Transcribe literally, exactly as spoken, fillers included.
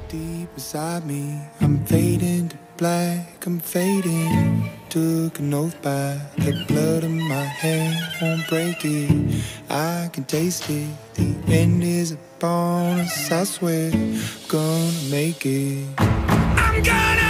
deep inside me. I'm fading to black, I'm fading. Took an oath by the blood in my hand, won't break it. I can taste it. The end is upon us, I swear. I'm gonna make it. I'm gonna